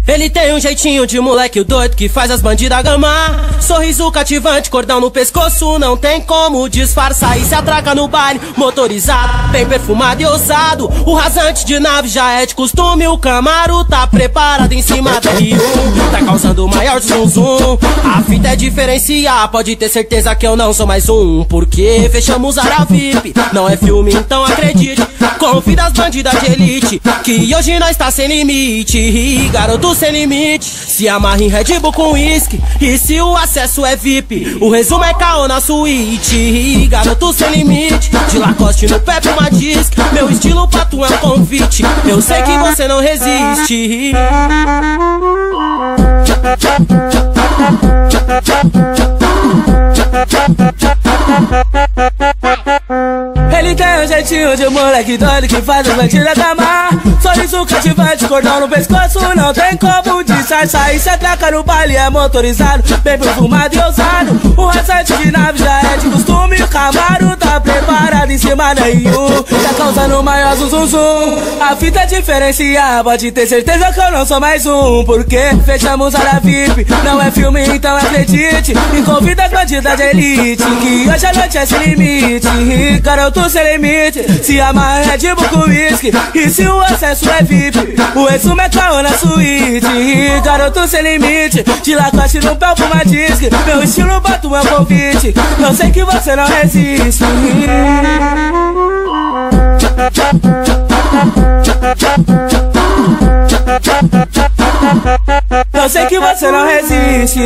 Ele tem um jeitinho de moleque doido que faz as bandidas gamar. Sorriso cativante, cordão no pescoço, não tem como disfarçar. E se atraca no baile, motorizado, bem perfumado e ousado. O rasante de nave já é de costume, o Camaro tá preparado em cima da R1. Tá causando o maior zum zum. A fita é diferenciar, pode ter certeza que eu não sou mais um. Porque fechamos área VIP, não é filme, então acredite. Confia das bandidas de elite, que hoje nós tá sem limite. Garoto sem limite, se amarra em Red Bull com uísque. E se o acesso é VIP, o resumo é caô na suíte. Garoto sem limite, de Lacoste no pé pra uma disc. Meu estilo pra tu é um convite, eu sei que você não resiste. Ele tem um jeitinho de moleque doido que faz as bandidas gamar. Sorriso cativante, cordão no pescoço, não tem como disfarçar. E se atraca no baile, é motorizado, bem perfumado e ousado. O rasante de nave já é de costume, o Camaro tá preparado em cima da R1. Tá causando o maior zum zum. A fita diferenciar, pode ter certeza que eu não sou mais um. Porque fechamos área VIP, não é filme, então acredite. E convida as bandidas de elite, que hoje a noite é sem limite. Garoto sem limite, se amarra Red Bull com uísque. E se o acesso é VIP, o resumo é caô na suíte. Garoto sem limite, de Lacoste no pé pra uma disc. Meu estilo pra tu é um convite, eu sei que você não resiste. Eu sei que você não resiste.